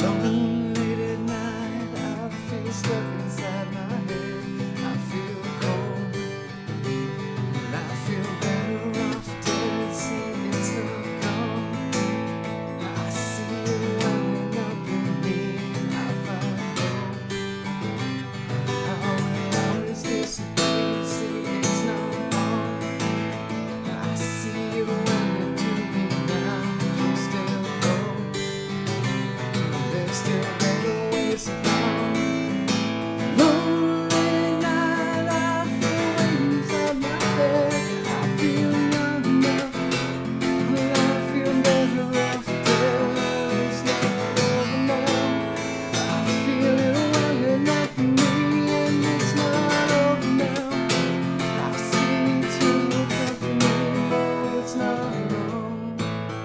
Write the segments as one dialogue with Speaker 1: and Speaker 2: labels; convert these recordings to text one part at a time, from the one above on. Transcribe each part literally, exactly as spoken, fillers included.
Speaker 1: Alone late at night, I feel stuck inside my head. I feel cold, and I feel better off dead. See, it's not gone. I see it welling up in me, and I find hope. How we always disagree. See, it's not wrong. I see it welling to me now. There's still hope. There's still better ways to go. Lonely night, I feel wings on my head. I feel numb now. Well, I feel better off dead. It's not over now. I feel it welling up in me, and it's not over now. I see eternal company. No, it's not wrong.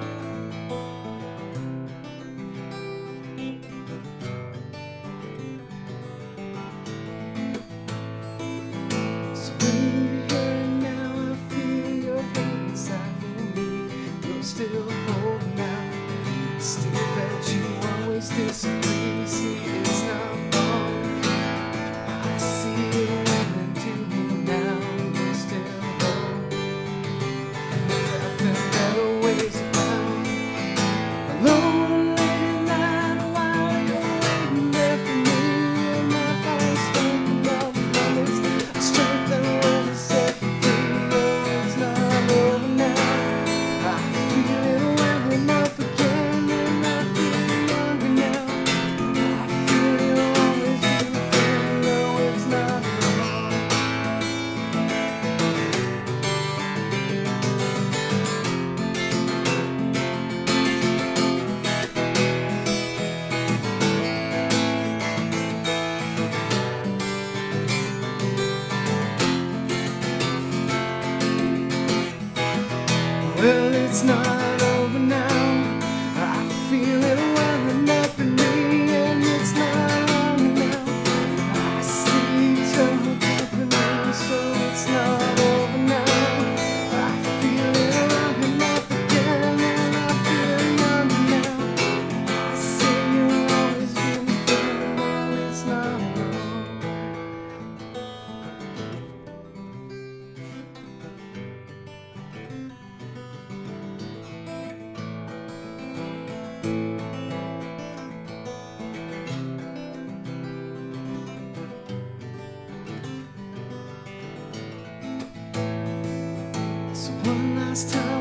Speaker 1: So when you're here and now, I feel your hate inside for me. You're still holding out. Still bet you always disagree. See, it's not wrong. I see it welling to me now. There's still hope. There have been better ways around. Alone late at night, while you're waiting there for me, and I find strength in love and promise, a strength that will set me free. Oh, it's not over now. I feel it welling up again, and I feel younger now. I feel you'll always be a friend. No, it's not wrong. Well, it's not over now. I feel it welling up in me, and it's not wrong now. I see eternal company, so it's not over now. I feel it welling up again, and I feel younger now. I say you'll always be my friend. No, it's not wrong. So one last time